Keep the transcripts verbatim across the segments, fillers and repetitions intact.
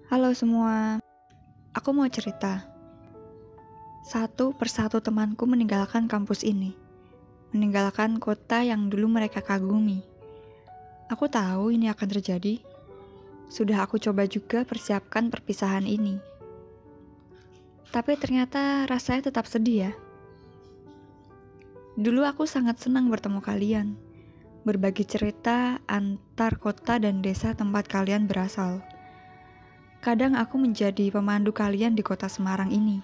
Halo semua, aku mau cerita. Satu persatu temanku meninggalkan kampus ini, meninggalkan kota yang dulu mereka kagumi. Aku tahu ini akan terjadi. Sudah aku coba juga persiapkan perpisahan ini. Tapi ternyata rasanya tetap sedih ya. Dulu aku sangat senang bertemu kalian, berbagi cerita antar kota dan desa tempat kalian berasal. Kadang aku menjadi pemandu kalian di kota Semarang ini.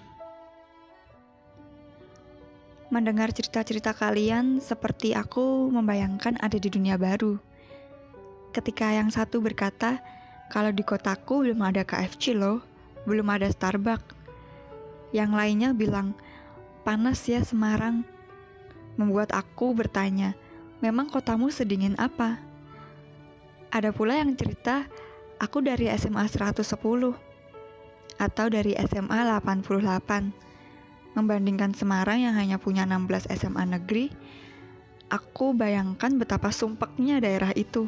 Mendengar cerita-cerita kalian seperti aku membayangkan ada di dunia baru. Ketika yang satu berkata, kalau di kotaku belum ada K F C loh, belum ada Starbucks. Yang lainnya bilang, panas ya Semarang. Membuat aku bertanya, memang kotamu sedingin apa? Ada pula yang cerita, aku dari S M A seratus sepuluh atau dari S M A delapan puluh delapan. Membandingkan Semarang yang hanya punya enam belas S M A negeri, aku bayangkan betapa sumpeknya daerah itu.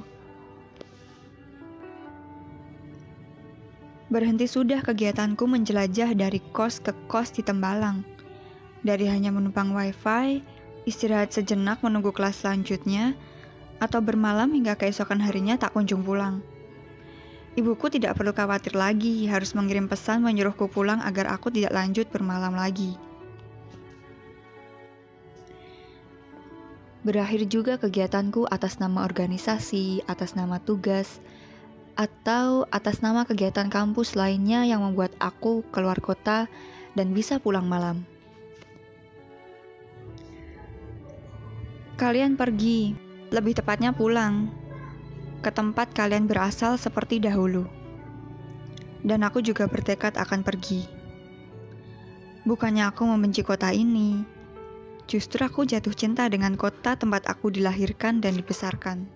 Berhenti sudah kegiatanku menjelajah dari kos ke kos di Tembalang. Dari hanya menumpang wifi, istirahat sejenak menunggu kelas selanjutnya, atau bermalam hingga keesokan harinya tak kunjung pulang. Ibuku tidak perlu khawatir lagi harus mengirim pesan menyuruhku pulang agar aku tidak lanjut bermalam lagi. Berakhir juga kegiatanku atas nama organisasi, atas nama tugas, atau atas nama kegiatan kampus lainnya yang membuat aku keluar kota dan bisa pulang malam. Kalian pergi, lebih tepatnya pulang, ke tempat kalian berasal seperti dahulu. Dan aku juga bertekad akan pergi. Bukannya aku membenci kota ini, justru aku jatuh cinta dengan kota tempat aku dilahirkan dan dibesarkan.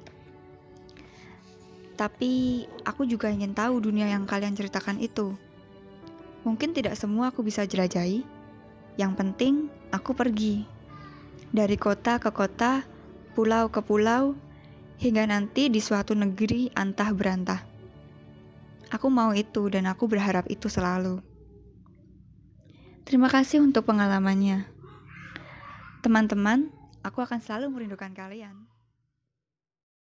Tapi aku juga ingin tahu dunia yang kalian ceritakan itu. Mungkin tidak semua aku bisa jelajahi. Yang penting aku pergi. Dari kota ke kota, pulau ke pulau, hingga nanti di suatu negeri antah berantah. Aku mau itu dan aku berharap itu selalu. Terima kasih untuk pengalamannya. Teman-teman, aku akan selalu merindukan kalian.